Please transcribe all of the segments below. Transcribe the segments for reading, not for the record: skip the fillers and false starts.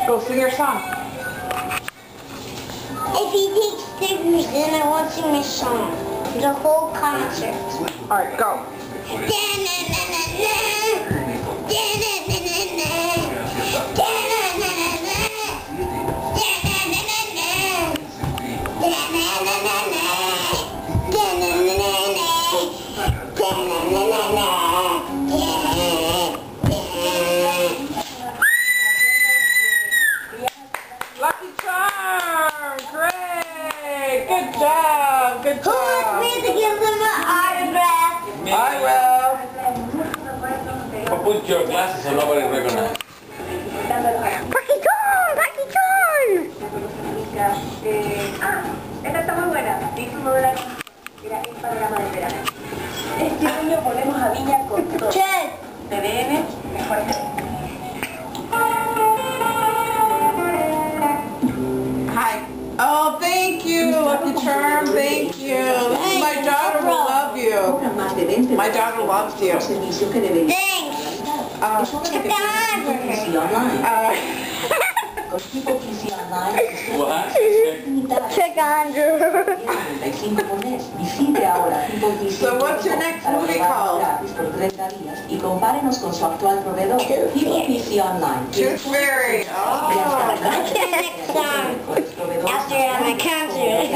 Go sing your song. If he takes stickers, then I won't sing my song. The whole concert. Alright, go. Lucky Charm! Great! Good job! Good Who job! wants me to give them an autograph? I will. But put your glasses so nobody recognizes. Lucky Charm! Lucky Charm! Esta está muy buena. Disfrútala. Mira, el panorama del verano. Este año volvemos a Viña con todo. Check. TVN, mejor que Hi. Oh, thank you, Lucky Charm. Thank you. My daughter will love you. My daughter loves you. Thanks. Check What? Check Andrew. So what's your next movie called? Y compárenos con su actual proveedor. PC Online. Tooth Fairy. Oh. What's your next song? After my concert.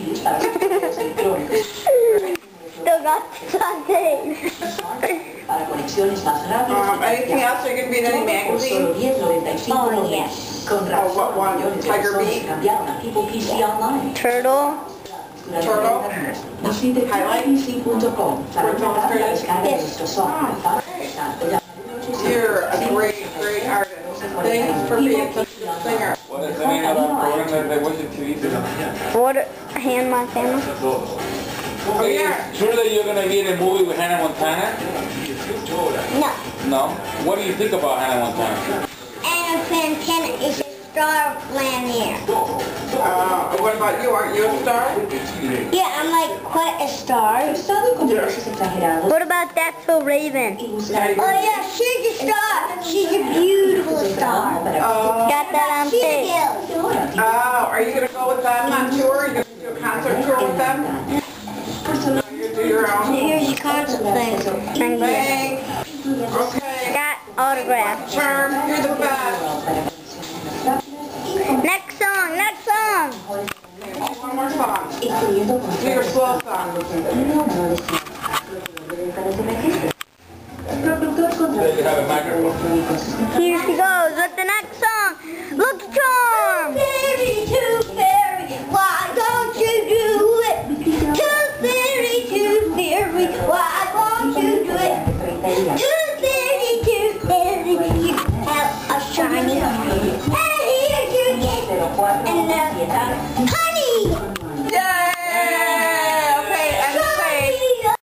Still got something. Para conexiones más rápidas. Anything else you're going to be in any magazine? Oh, yes. Con razón, what one? millones de Tiger personas Beat? cambiaron a People PC Online. Turtle. Turtle? Visite pc.com para Sports comprar la Illustrated? descarga de nuestro software. You're a great, great artist. Thanks for being such a good singer. What is the name of that program that they watch on TV today? What? Hand Montana. Oh, yeah. Sure that you're going to be in a movie with Hannah Montana? No. No? What do you think about Hannah Montana? Anna Montana is a star planet. What about you? Aren't you a star? Yeah, I'm like quite a star. What about That's So Raven? Oh yeah, she's a star. She's a beautiful star. Got that on tape. Oh, are you going to go with them on tour? Are you going to do a concert tour with them? No, you do your own. Here's your concert thing. Thanks. Okay. Got autograph. Charm, you're the best. Next song, next song. One more song. Do your slow song. There you have a microphone. Here she goes with the next song. Lucky Charm. Fairy, tooth fairy, why don't you do it? Tooth fairy, why won't you do it? Tooth fairy, you have a shiny. And here you get, and now